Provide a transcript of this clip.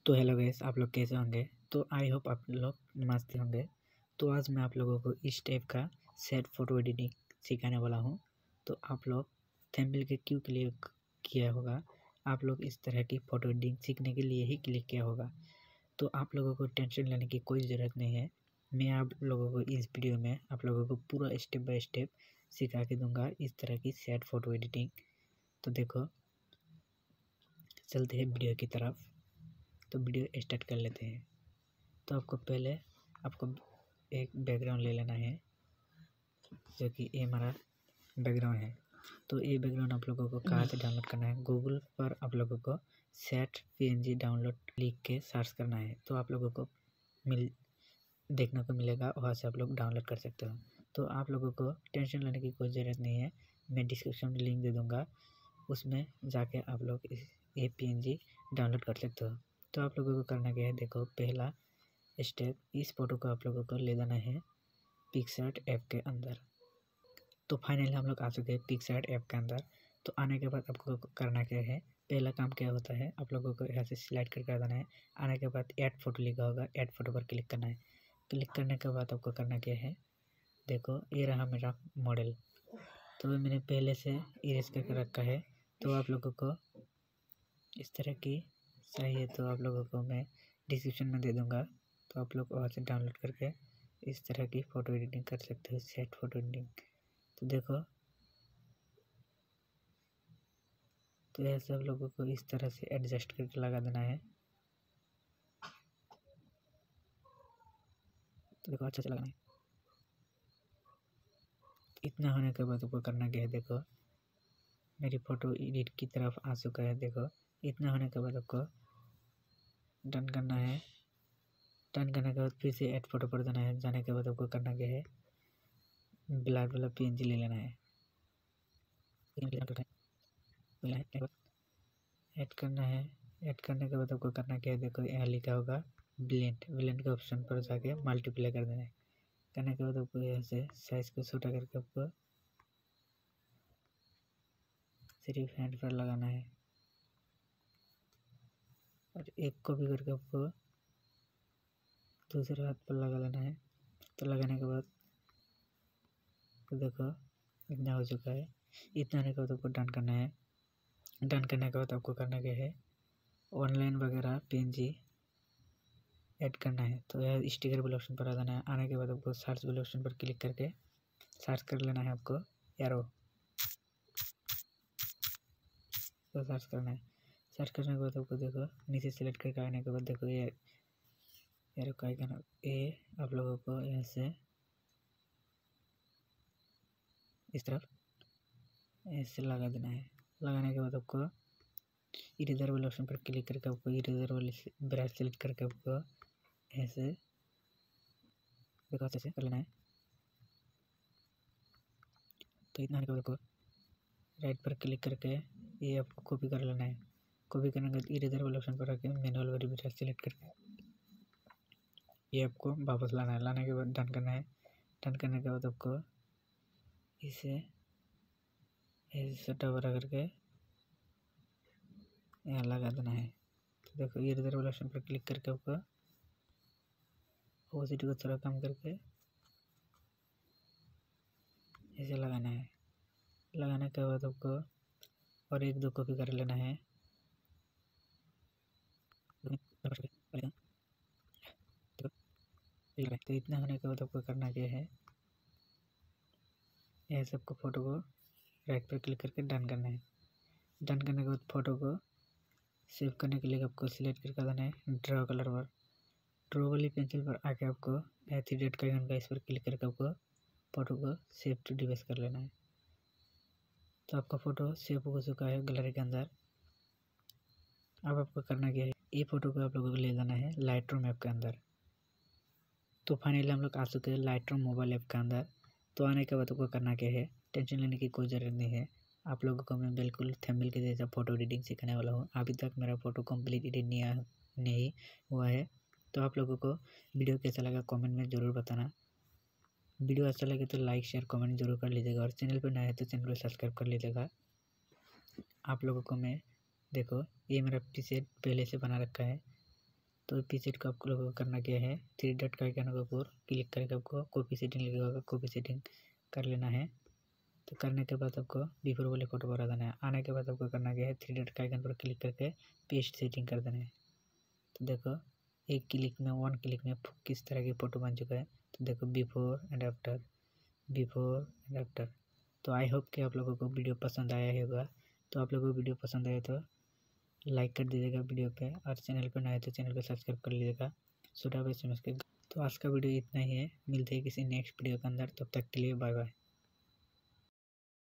तो hello guys, आप लोग कैसे होंगे। तो आई होप आप लोग मस्त होंगे। तो आज मैं आप लोगों को इस टाइप का सेट फोटो एडिटिंग सिखाने वाला हूं। तो आप लोग थंबनेल के क्यों क्लिक किया होगा, आप लोग इस तरह की फ़ोटो एडिटिंग सीखने के लिए ही क्लिक किया होगा। तो आप लोगों को टेंशन लेने की कोई ज़रूरत नहीं है। मैं आप लोगों को इस वीडियो में आप लोगों को पूरा स्टेप बाय स्टेप सिखा के दूंगा इस तरह की सेट फ़ोटो एडिटिंग। तो देखो, चलते हैं वीडियो की तरफ। तो वीडियो स्टार्ट कर लेते हैं। तो आपको एक बैकग्राउंड ले लेना है, जो कि ये हमारा बैकग्राउंड है। तो ये बैकग्राउंड आप लोगों को कहाँ से डाउनलोड करना है, गूगल पर आप लोगों को सेट PNG डाउनलोड लिख के सर्च करना है। तो आप लोगों को देखने को मिलेगा, वहाँ से आप लोग डाउनलोड कर सकते हो। तो आप लोगों को टेंशन लेने की कोई ज़रूरत नहीं है, मैं डिस्क्रिप्शन में लिंक दे दूँगा, उसमें जाके आप लोग ये PNG डाउनलोड कर सकते हो। तो आप लोगों को करना क्या है, देखो पहला स्टेप, इस फोटो को आप लोगों को ले जाना है पिक्सआर्ट ऐप के अंदर। तो फाइनली हम लोग आ चुके हैं पिक्सआर्ट ऐप के अंदर। तो आने के बाद आपको करना क्या है, पहला काम क्या होता है, आप लोगों को यहाँ से सिलेक्ट करके आ जाना है। आने के बाद ऐड फोटो लिखा होगा, ऐड फोटो पर क्लिक करना है। क्लिक करने के बाद आपको करना क्या है, देखो ये रहा मेरा मॉडल। तो मैंने पहले से इरेज करके रखा है। तो आप लोगों को इस तरह की चाहिए तो आप लोगों को मैं डिस्क्रिप्शन में दे दूँगा, तो आप लोग वहाँ से डाउनलोड करके इस तरह की फ़ोटो एडिटिंग कर सकते हो, सेट फ़ोटो एडिटिंग। तो देखो, तो यह सब लोगों को इस तरह से एडजस्ट करके लगा देना है। तो देखो अच्छा से लगाना है। इतना होने के बाद आपको करना क्या है, देखो मेरी फ़ोटो एडिट की तरफ आ चुका है। देखो इतना होने के बाद आपको डन करना है। डन करने के बाद फिर से ऐड फोटो पर जाना है। जाने के बाद आपको करना क्या है, ब्लैक वाला PNG ले लेना है। ऐड करना है। ऐड करने के बाद आपको करना क्या है, देखो यहाँ लिखा होगा ब्लेंड के ऑप्शन पर जाके मल्टीप्लाई कर देना है। करने के बाद आपको यहाँ से साइज को छोटा करके आपको सिर्फ हैंड पर लगाना है, और एक कॉपी करके आपको दूसरे हाथ पर लगा लेना है। तो लगाने के बाद तो देखो इतना हो चुका है। इतना होने के बाद आपको डन करना है। डन करने के बाद आपको करना क्या है, ऑनलाइन वगैरह PNG ऐड करना है। तो यह स्टिकर वाले ऑप्शन पर आ जाना है। आने के बाद आपको सर्च वाले ऑप्शन पर क्लिक करके सर्च कर लेना है। आपको एरो तो सर्च करना है। सर्च करने के बाद आपको देखो नीचे सेलेक्ट करके आने के बाद देखो ये एरो का आइकन, ये आप लोगों को यहाँ से इस तरफ ऐसे लगा देना है। लगाने के बाद आपको इरेजर वाले ऑप्शन पर क्लिक करके आपको इरेजर वाले ब्रश सेलेक्ट करके आपको ऐसे देखो अच्छे से कर लेना है। तो इतना होने के बाद आपको राइट पर क्लिक करके ये आपको कॉपी कर लेना है। कॉपी करने के बाद इरेजर वाले ऑप्शन पर रख के मैनुअल वाली ब्रश सेलेक्ट करके ये आपको वापस लाना है। लाने के बाद डन करना है। डन करने के बाद आपको इसे ऐसे छोटा बड़ा करके यहाँ लगा देना है। तो देखो इरेजर वाले ऑप्शन पर क्लिक करके आपको ऑपोजिट को थोड़ा कम करके ऐसे लगाना है। लगाने के बाद आपको और एक दो कॉपी कर लेना है। तो इतना होने के बाद आपको करना क्या है, यह सबको फ़ोटो को राइट पर क्लिक करके डन करना है। डन करने के बाद फ़ोटो को सेव करने के लिए आपको सिलेक्ट करके देना है ड्रॉ कलर पर। ड्रॉ वाली पेंसिल पर आके आपको 3 डॉट का आइकन का इस पर क्लिक करके आपको फ़ोटो को सेव टू डिवाइस कर लेना है। तो आपका फ़ोटो सेव हो चुका है गैलरी के अंदर। अब आपको करना क्या है, ये फ़ोटो को आप लोगों को ले जाना है लाइटरूम ऐप के अंदर। तो फाइनली हम लोग आ चुके हैं लाइटरूम मोबाइल ऐप के अंदर। तो आने के बाद आपको करना क्या है, टेंशन लेने की कोई ज़रूरत नहीं है। आप लोगों को मैं बिल्कुल थंबनेल के जैसा फ़ोटो एडिटिंग सिखाने वाला हूँ। अभी तक मेरा फ़ोटो कंप्लीट एडिट नहीं हुआ है। तो आप लोगों को वीडियो कैसा लगा कमेंट में ज़रूर बताना। वीडियो अच्छा लगे तो लाइक शेयर कमेंट जरूर कर लीजिएगा, और चैनल पर नया है तो चैनल को सब्सक्राइब कर लीजिएगा। आप लोगों को मैं देखो ये मेरा प्रीसेट पहले से बना रखा है। तो पीसेट को आप लोगों को करना क्या है, 3 डॉट का आइकन के ऊपर क्लिक करके आपको कॉपी सेटिंग लिखा होगा, कॉपी सेटिंग कर लेना है। तो करने के बाद आपको बिफोर वाले फोटो पर आ जाना है। आने के बाद आपको करना क्या है, 3 डॉट का आइकन पर क्लिक करके पेस्ट सेटिंग कर देना है। तो देखो एक क्लिक में, 1 क्लिक में किस तरह की फ़ोटो बन चुका है। तो देखो before and after, before and after. तो आई होप कि आप लोगों को वीडियो पसंद आया ही होगा। तो आप लोगों को वीडियो पसंद आए तो लाइक कर दीजिएगा वीडियो पे, और चैनल पर नए तो चैनल को सब्सक्राइब कर लीजिएगा। छोटा भाई समझ के। तो आज का वीडियो इतना ही है, मिलते हैं किसी नेक्स्ट वीडियो के अंदर, तब तक के लिए बाय बाय।